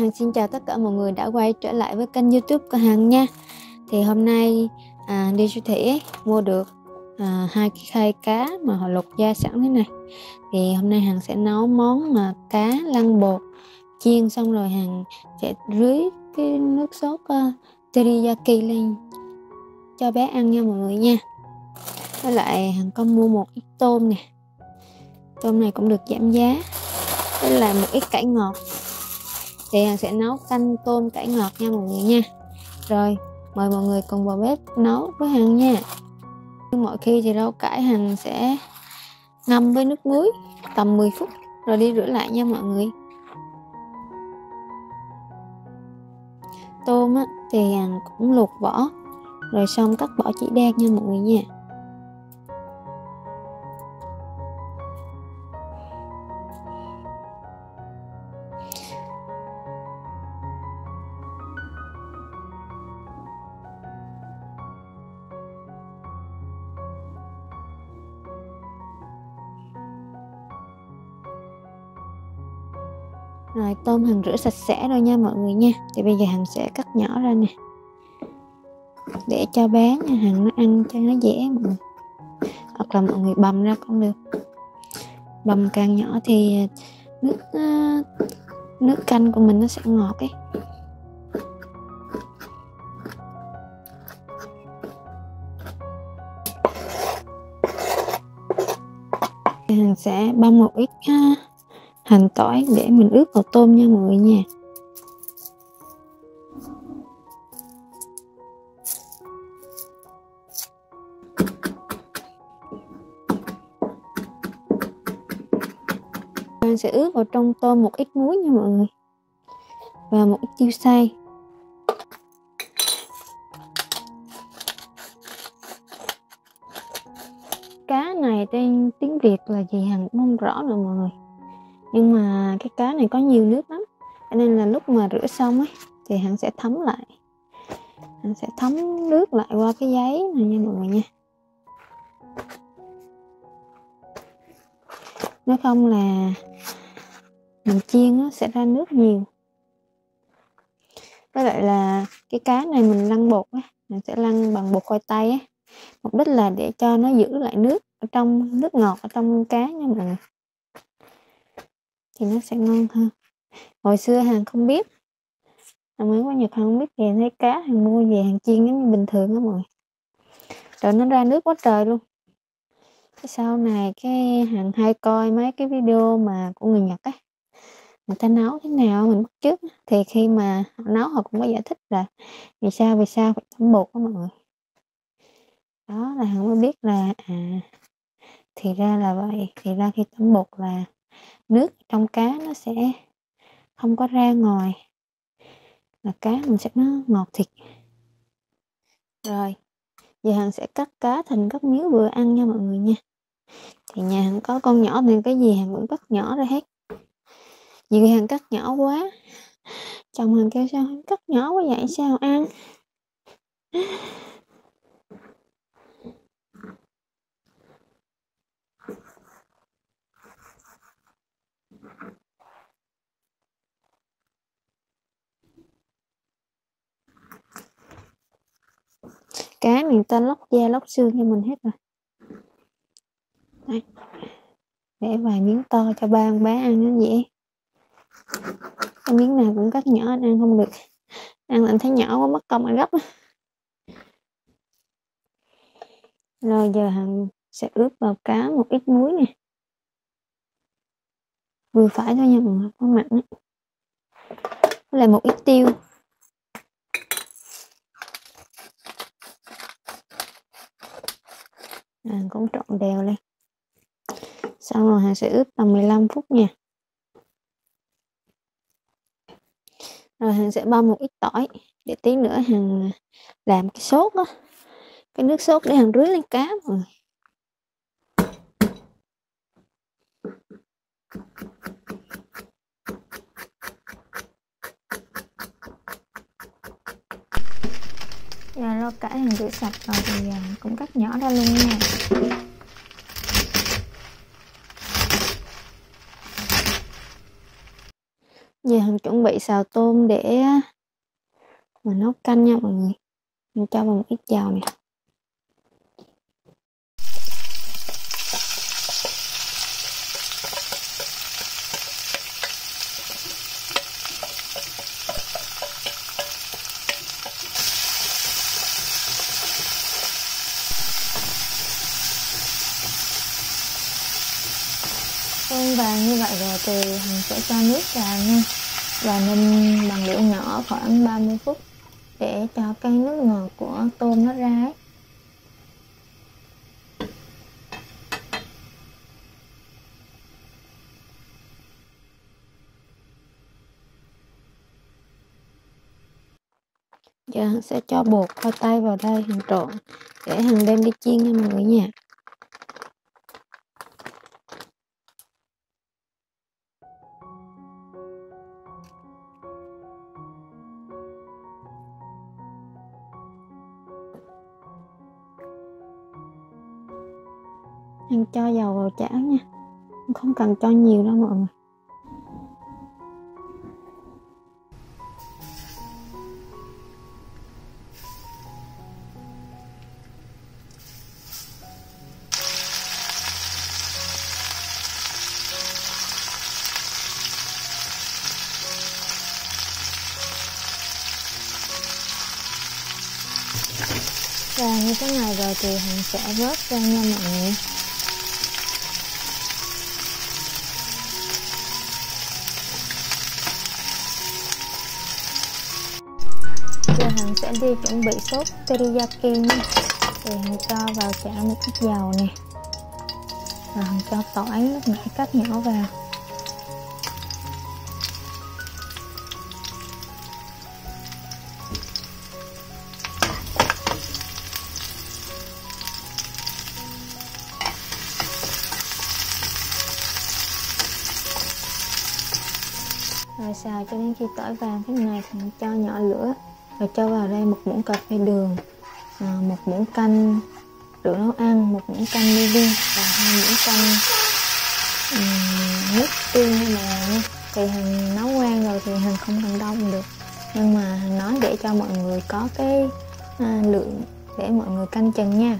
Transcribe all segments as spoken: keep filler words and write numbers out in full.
Hằng xin chào tất cả mọi người đã quay trở lại với kênh YouTube của Hằng nha. Thì hôm nay à, đi siêu thị ấy, mua được à, hai cái khay cá mà họ luộc da sẵn thế này. Thì hôm nay Hằng sẽ nấu món mà cá lăn bột chiên, xong rồi Hằng sẽ rưới cái nước sốt uh, teriyaki lên cho bé ăn nha mọi người nha. Với lại Hằng có mua một ít tôm nè, tôm này cũng được giảm giá, với lại một ít cải ngọt. Thì Hằng sẽ nấu canh tôm cải ngọt nha mọi người nha. Rồi mời mọi người cùng vào bếp nấu với Hằng nha. Như mọi khi thì rau cải Hằng sẽ ngâm với nước muối tầm mười phút rồi đi rửa lại nha mọi người. Tôm á, thì Hằng cũng luộc vỏ rồi xong cắt bỏ chỉ đen nha mọi người nha. Rồi tôm Hằng rửa sạch sẽ rồi nha mọi người nha. Thì bây giờ Hằng sẽ cắt nhỏ ra nè, để cho bé nhà Hằng nó ăn cho nó dễ mọi người. Hoặc là mọi người bầm ra cũng được. Bầm càng nhỏ thì nước uh, nước canh của mình nó sẽ ngọt ấy. Hằng sẽ băm một ít uh, hành tỏi để mình ướp vào tôm nha mọi người nha. Hằng sẽ ướp vào trong tôm một ít muối nha mọi người, và một ít tiêu xay. Cá này tên tiếng Việt là gì Hằng cũng không rõ nữa mọi người, nhưng mà cái cá này có nhiều nước lắm, cho nên là lúc mà rửa xong ấy thì Hằng sẽ thấm lại, Hằng sẽ thấm nước lại qua cái giấy này nha mọi người nha. Nếu không là mình chiên nó sẽ ra nước nhiều. Với lại là cái cá này mình lăn bột ấy, mình sẽ lăn bằng bột khoai tây ấy. Mục đích là để cho nó giữ lại nước ở trong, nước ngọt ở trong cá nha mọi người, thì nó sẽ ngon hơn. Hồi xưa Hằng không biết, Hằng mới qua Nhật Hằng không biết gì, thấy cá Hằng mua về Hằng chiên giống như bình thường đó mọi người, rồi nó ra nước quá trời luôn. Cái sau này cái Hằng hay coi mấy cái video mà của người Nhật ấy, người ta nấu thế nào mình bắt chước, thì khi mà họ nấu họ cũng có giải thích là vì sao vì sao phải thấm bột đó mọi người. Đó là Hằng mới biết là à thì ra là vậy, thì ra khi thấm bột là nước trong cá nó sẽ không có ra ngoài, là cá mình sẽ nó ngọt thịt. Rồi giờ Hằng sẽ cắt cá thành các miếng vừa ăn nha mọi người nha. Thì nhà Hằng có con nhỏ nên cái gì Hằng cũng cắt nhỏ ra hết. Vì Hằng cắt nhỏ quá, chồng Hằng kêu sao cắt nhỏ quá vậy sao ăn. Cá người ta lóc da lóc xương cho mình hết rồi. Đây, để vài miếng to cho ba con bé ăn nó dễ. Cái miếng nào cũng cắt nhỏ, ăn không được, ăn anh thấy nhỏ quá mất công ăn gấp. Rồi giờ Hằng sẽ ướp vào cá một ít muối nè, vừa phải thôi nha mọi người, không mặn ấy. Với lại một ít tiêu. Hằng cũng trộn đều lên. Xong rồi Hằng sẽ ướp tầm mười lăm phút nha. Rồi Hằng sẽ băm một ít tỏi để tí nữa Hằng làm cái sốt á, cái nước sốt để Hằng rưới lên cá mọi người. Giờ rau cải Hằng rửa sạch rồi thì giờ cũng cắt nhỏ ra luôn nha. Giờ Hằng chuẩn bị vị xào tôm để mà nấu canh nha mọi người. Mình cho vào một ít dầu nè. Tôm vàng như vậy rồi thì mình sẽ cho nước vào nha, và ninh bằng lửa nhỏ khoảng ba mươi phút để cho cái nước ngọt của tôm nó ra ấy. Giờ Hằng sẽ cho bột khoai tây vào đây Hằng trộn để Hằng đem đi chiên nha mọi người nha. Hằng cho dầu vào chảo nha, không cần cho nhiều đâu mọi người. Và như thế này rồi thì Hằng sẽ vớt ra nha mọi người. Giờ Hằng sẽ đi chuẩn bị sốt teriyaki nha. Thì Hằng cho vào chảo một ít dầu nè, và Hằng cho tỏi lúc nãy cắt nhỏ vào. Rồi xào cho đến khi tỏi vàng thế này thì cho nhỏ lửa, rồi cho vào đây một muỗng cà phê đường, một muỗng canh rượu nấu ăn, một muỗng canh mi đi và hai muỗng canh um, nước tương hay là thì Hằng nấu quen rồi thì Hằng không cần đông được, nhưng mà Hằng nói để cho mọi người có cái à, lượng để mọi người canh chừng nha.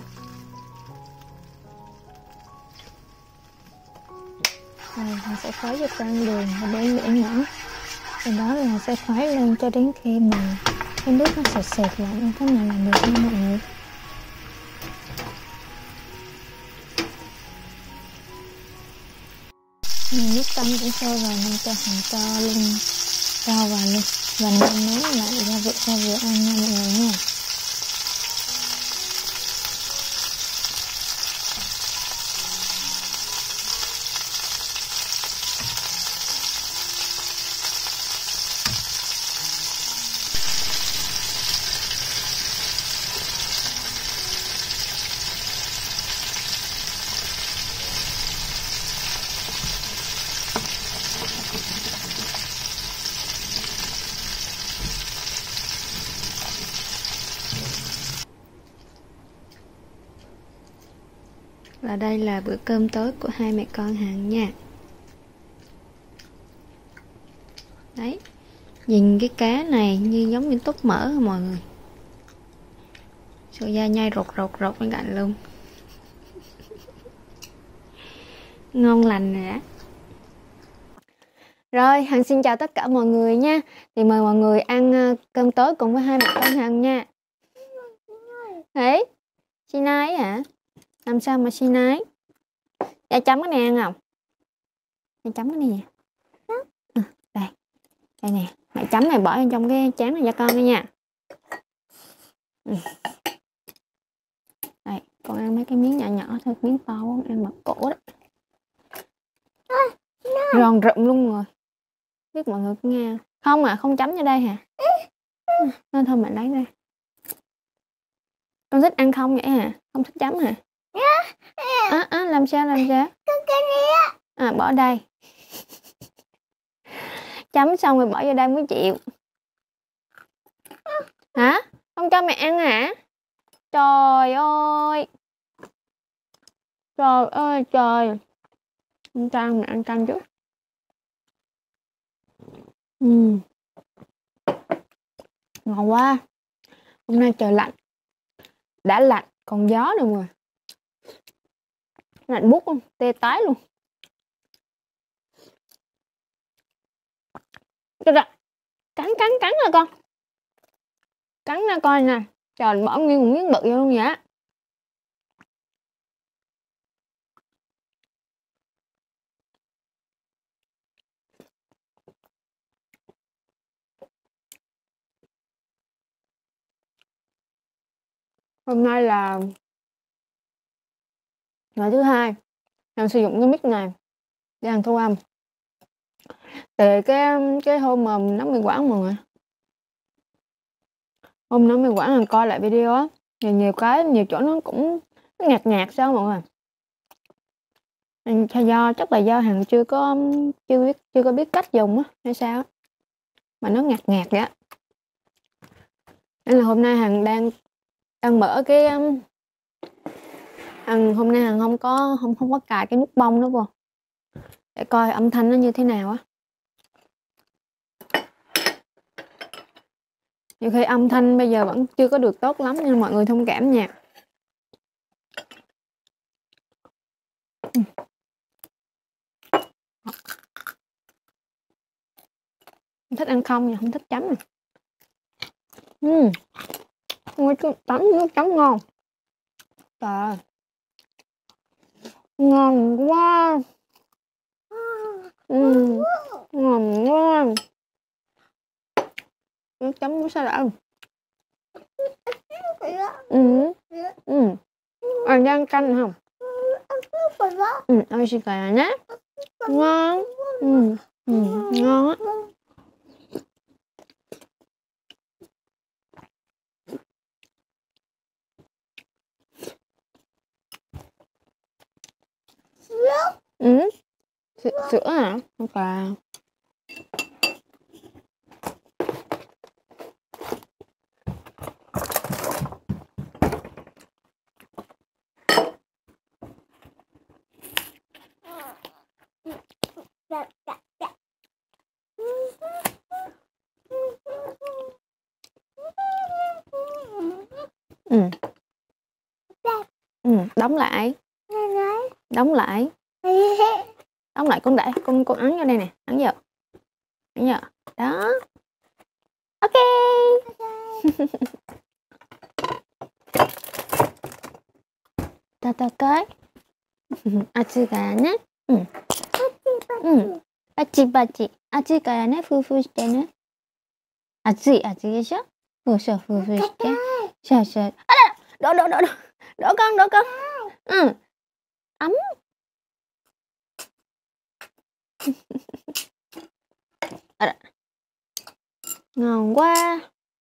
Rồi Hằng sẽ khuấy cho canh đường và để lửa nhỏ. Từ đó là sẽ khuấy lên cho đến khi mà cái nước nó sệt sệt lại như thế này là được nha mọi người. Mình nước canh cũng sôi rồi nên cho Hằng cho luôn rau vào luôn và nêm nếm lại gia vị cho vừa ăn nha mọi người nha. Và đây là bữa cơm tối của hai mẹ con Hằng nha. Đấy, nhìn cái cá này như giống như túp mỡ mọi người. Sợi da nhai rột rột rột bên cạnh luôn. Ngon lành rồi đó. Rồi, Hằng xin chào tất cả mọi người nha. Thì mời mọi người ăn cơm tối cùng với hai mẹ con Hằng nha. Đấy, Sinai hả? Làm sao mà Sinai? Cha chấm cái này ăn không? Cha chấm cái này nè. À, đây, đây nè. Mẹ chấm này bỏ trong cái chén này cho con đi nha. Ừ. Đây, con ăn mấy cái miếng nhỏ nhỏ thôi, miếng to con ăn bật cổ đó. Giòn rụm luôn rồi. Biết mọi người có nghe không à? Không chấm vô đây hả? Nên thôi mẹ lấy đây. Con thích ăn không vậy hả? Không thích chấm hả? À, à, làm sao làm sao? À, bỏ đây. Chấm xong rồi bỏ vô đây mới chịu. Hả? Không cho mẹ ăn hả? Trời ơi. Trời ơi trời. Không cho ăn, mẹ ăn canh chút. Ừ. Ngon quá. Hôm nay trời lạnh. Đã lạnh còn gió nữa mọi người. Lạnh buốt luôn, tê tái luôn. Cắn cắn cắn nè con. Cắn ra coi nè. Trời, bỏ nguyên một miếng bự vô luôn vậy. Hôm nay là ngày thứ hai Hằng sử dụng cái mic này để Hằng thu âm. Từ cái cái hôm mà nấu mì Quảng mọi người. Hôm nấu mì Quảng Hằng coi lại video á, thì nhiều cái nhiều chỗ nó cũng nhạt nhạt sao mọi người. Do chắc là do Hằng chưa có chưa biết chưa có biết cách dùng á hay sao mà nó ngạt ngạt vậy á. Nên là hôm nay Hằng đang đang mở cái um, Hằng hôm nay Hằng không có không không có cài cái nút bông đó vô để coi âm thanh nó như thế nào á. Nhiều khi âm thanh bây giờ vẫn chưa có được tốt lắm nên mọi người thông cảm nha. Không thích ăn không nha, không thích chấm nè. Uhm. Chấm nước chấm ngon. Trời ơi. Ngon quá. Uhm. Ngon quá. Nước chấm của sao đã. Ừ. Ừ. Anh đang canh không? Ừ, ôi chị cài nhé. Ngon. Ừ. Ừ. Ngon á. Ừ. Sữa, sữa hả? Không phải. Ừ. Ừ, đóng lại. Đóng lại. Đóng lại con để con con ấn vô đây nè, ấn vô. Ấn vô. Đó. Ok. Ta ta cái. Atsuからね。うん。うん。パチパチ。熱いからね、ふうふうしてね。熱い、熱いでしょ？そうそう、ふうふうして。そうそう。あらら、đổ đổ đổ đổ. Đổ con, đổ con. Ừ. Ấm. À, ngon quá.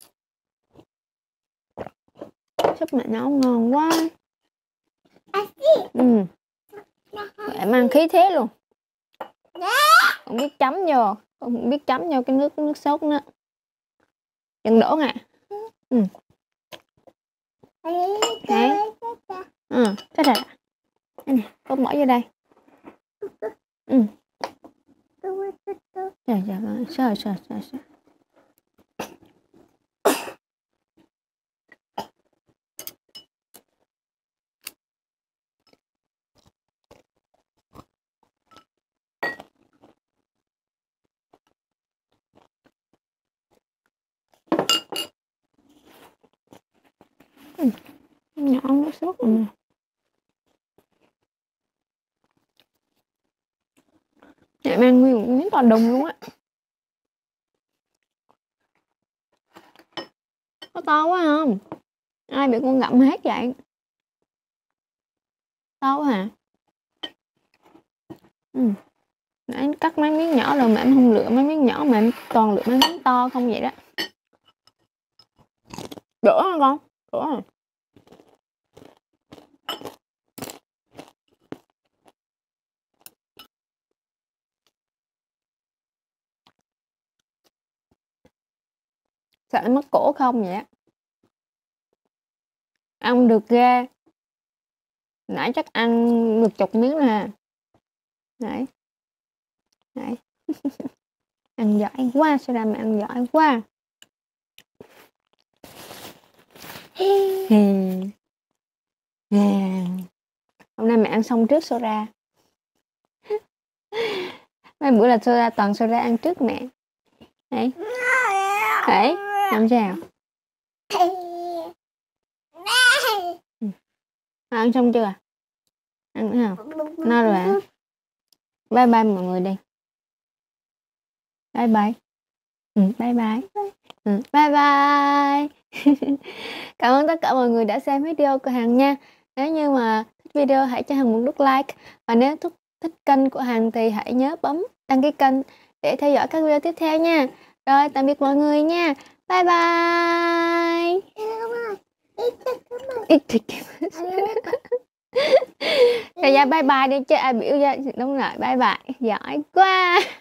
Súp mẹ nấu ngon quá. Ừ. Em ăn khí thế luôn. Không biết chấm vô, không biết chấm vô cái nước nước sốt nữa. Đừng đổ nè. Ừ. Đấy. Ừ, cái này. Đây nè, con bỏ vô đây. Ừ. Trời trời ơi, sao sao sao sao. Ừ. Nhỏ nước sốt rồi nè. Em ăn nguyên một miếng to đùng luôn á. Có to quá không? Ai bị con gặm hết vậy? To quá hả? Ừ. Nãy cắt mấy miếng nhỏ rồi mà em không lựa mấy miếng nhỏ mà em toàn lựa mấy miếng to không vậy đó. Đỡ hả con? Đỡ hả? Sợ em mất cổ không vậy á? Ăn được ghê. Nãy chắc ăn được chục miếng nè. Nãy. Nãy. Ăn giỏi quá, sao ra mà ăn giỏi quá. Hôm nay mẹ ăn xong trước soda. Mấy bữa là soda, toàn soda ăn trước mẹ. Đấy. Đấy, làm sao? Ừ. Ăn xong chưa? Ăn nữa không? No rồi hả? Bye bye mọi người đi. Bye bye. Ừ, bye bye. Ừ, bye bye. Cảm ơn tất cả mọi người đã xem video của Hằng nha. Nếu như mà thích video hãy cho Hằng một nút like. Và nếu thích, thích kênh của Hằng thì hãy nhớ bấm đăng ký kênh để theo dõi các video tiếp theo nha. Rồi, tạm biệt mọi người nha. Bye bye. Rồi, dạ bye bye đi chứ ai biểu ra. Đúng rồi, bye bye. Giỏi quá.